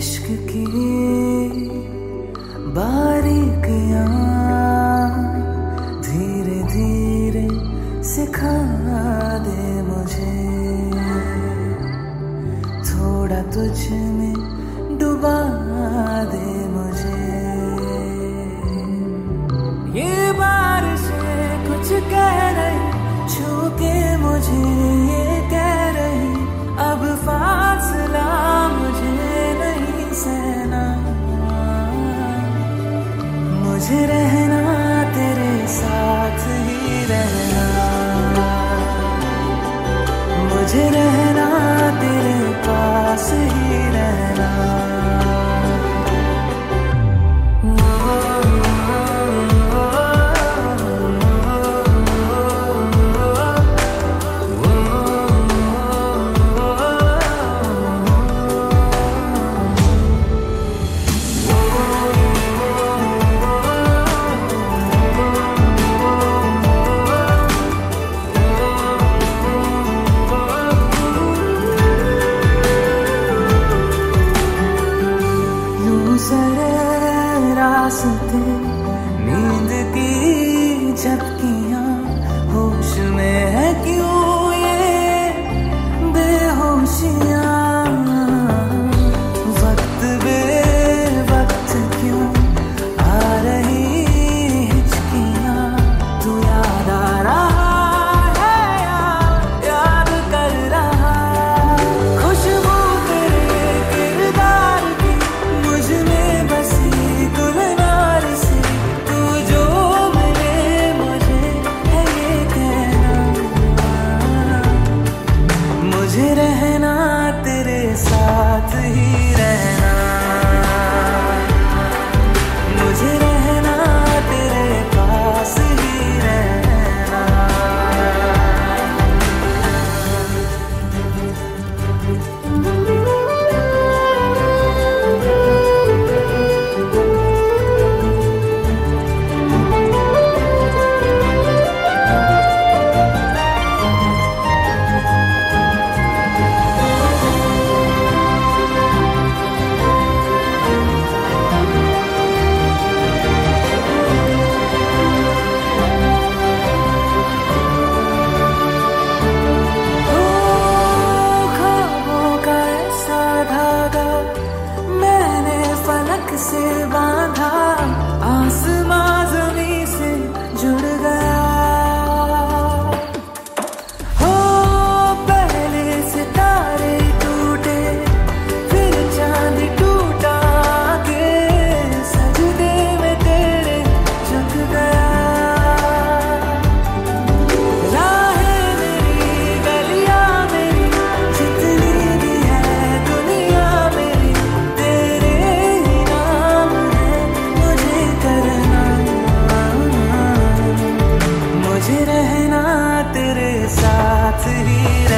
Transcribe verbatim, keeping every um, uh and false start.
इश्क की बारीकियां धीरे धीरे सिखा दे मुझे, थोड़ा तुझ में डुबा दे मुझे। ये बारिशें कुछ कह रही, छू के मुझे ये कह रही, अब फासला मुझे नहीं सहना। मुझे रहना तेरे साथ ही रहना, मुझे रहना तेरे पास ही रहना। सरे रास्ते नींद की झपकियां, होश में है क्यों ये बेहोशियां। वक्त बे वक्त क्यों आ रही हिचकियां, तू याद आ रहा है या याद कर रहा। खुशबू तेरे किरदार की मुझ में बसी गुलनार से, तू जो मिले मुझे है ये कहना। मुझे रहना तेरे साथ ही रहना, मुझे रहना तेरे पास ही रहना। से बांधा आसमां ज़मीं से जुड़ गया हो। पहले सितारे टूटे फिर चांद टूटा के सजदे में तेरे झुक गया। राहें मेरी गलियां मेरी जितनी भी है दुनिया मेरी, तेरे मुझे रहना तेरे साथ ही।